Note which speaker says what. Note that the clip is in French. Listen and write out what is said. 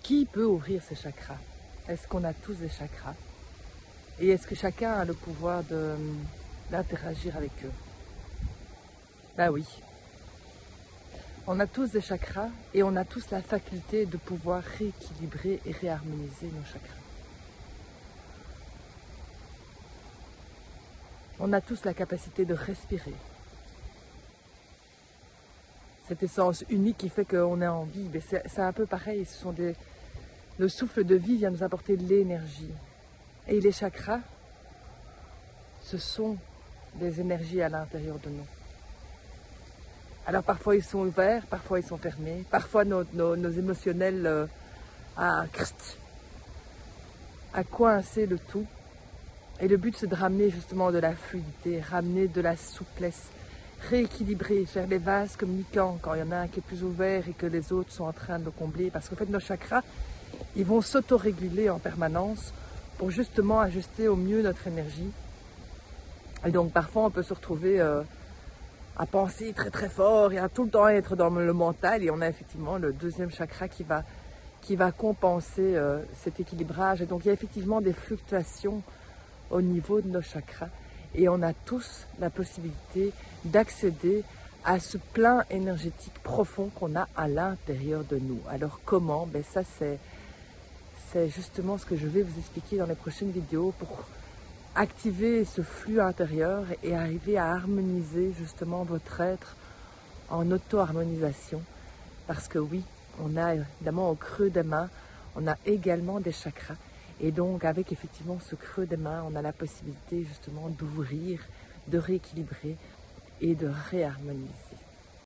Speaker 1: Qui peut ouvrir ses chakras? Est-ce qu'on a tous des chakras? Et est-ce que chacun a le pouvoir d'interagir avec eux? Ben oui. On a tous des chakras et on a tous la faculté de pouvoir rééquilibrer et réharmoniser nos chakras. On a tous la capacité de respirer. Cette essence unique qui fait qu'on est en vie, c'est un peu pareil, le souffle de vie vient nous apporter de l'énergie. Et les chakras, ce sont des énergies à l'intérieur de nous. Alors parfois ils sont ouverts, parfois ils sont fermés, parfois nos émotionnels à coincer le tout. Et le but c'est de ramener justement de la fluidité, ramener de la souplesse, rééquilibrer, faire des vases communicants quand il y en a un qui est plus ouvert et que les autres sont en train de le combler. Parce qu'en fait nos chakras, ils vont s'autoréguler en permanence pour justement ajuster au mieux notre énergie. Et donc parfois on peut se retrouver à penser très très fort et à tout le temps être dans le mental, et on a effectivement le deuxième chakra qui va compenser cet équilibrage. Et donc il y a effectivement des fluctuations au niveau de nos chakras et on a tous la possibilité d'accéder à ce plein énergétique profond qu'on a à l'intérieur de nous. Alors comment? Ça c'est justement ce que je vais vous expliquer dans les prochaines vidéos pour activer ce flux intérieur et arriver à harmoniser justement votre être en auto-harmonisation. Parce que oui, on a évidemment au creux des mains, on a également des chakras. Et donc avec effectivement ce creux des mains, on a la possibilité justement d'ouvrir, de rééquilibrer et de réharmoniser.